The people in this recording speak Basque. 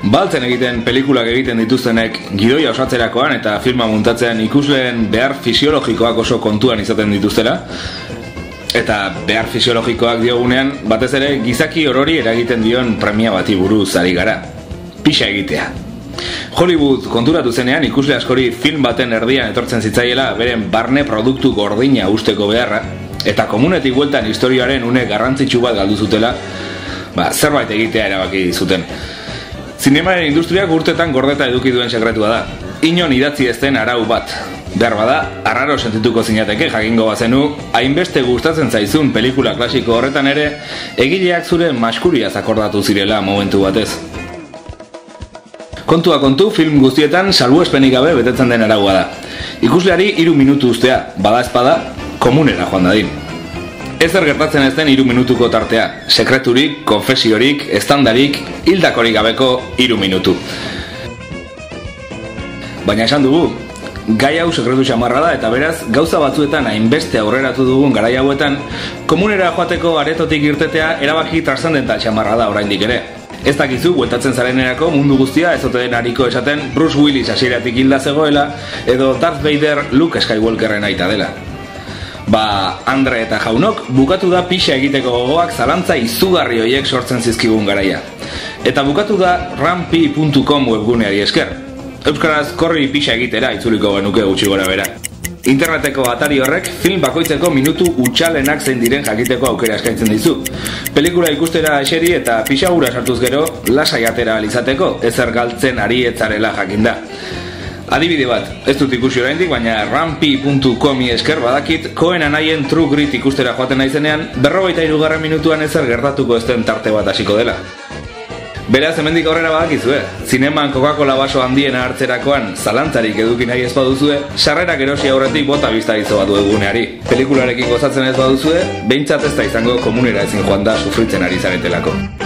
Baltzen egiten pelikulak egiten dituztenek gidoia osatzerakoan eta filma muntatzean ikusleen behar fisiologikoak oso kontuan izaten dituztera. Eta behar fisiologikoak diogunean, batez ere gizaki orori eragiten dion premia bati buruz ari gara. Pixa egitea. Hollywood konturatu zenean ikusle askori film baten erdian etortzen zitzaiela beren barne produktu gordina usteko beharra, eta komunetik bueltan historiaren une garrantzitsu bat galdu zutela, zerbait egitea erabaki zuten. Zinemaren industriak urtetan gordeta eduki duen sekretua da. Inon idatzi ez den arau bat. Behar bada, arraro sentituko zinateke jakingo bazenu, hainbeste gustatzen zaizun pelikula klasiko horretan ere, egileak zure maskuriaz akordatu zirela momentu batez. Kontua kontu, film guztietan salbuespenik gabe betetzen den araua da. Ikusleari 3 minutu ustea, bada ezpada, komunera joan dadin. Ezer gertatzen ez den 3 minutuko tartea, sekreturik, konfesiorik, estandarik, hildakorik gabeko 3 minutu. Baina esan dugu, gai hau sekretu xamarra da eta beraz, gauza batzuetan hainbeste aurreratu dugun garai hauetan, komunera joateko aretotik irtetea erabaki transzendental xamarra da oraindik ere. Ez dakizu, bueltatzen zarenerako mundu guztia ez ote den ariko esaten Bruce Willis hasieratik hilda zegoela, edo Darth Vader Luke Skywalkerren aita dela. Andre eta jaunok bukatu da pixa egiteko gogoak zalantza izugarri horiek sortzen zizkigun garaia. Eta bukatu da rampi.com webguneari esker. Euskaraz korri pixa egitera itzuliko genuke gutxi gora bera. Interneteko atari horrek film bakoitzeko minutu utxalenak zein diren jakiteko aukera eskaintzen dizu. Pelikula ikustera eseri eta pixa hura sartuz gero lasai atera alizateko, ezer galtzen ari etzarela jakinda. Adibide bat, ez dut ikusi oraindik, baina rampi.comi esker badakit Coen anaien True Grit ikustera joaten naizenean 43. minutuan ezer gertatuko ez den tarte bat hasiko dela. Beraz, hemendik aurrera badakizue, zineman Coca-Cola baso handiena hartzerakoan zalantzarik eduki nahi ez baduzue, sarrerak erosi aurretik bota bizta izo bat webguneari. Pelikularekin gozatzen ez baduzue, behintzat ez da izango komunera ezin joan da sufritzen ari zaretelako.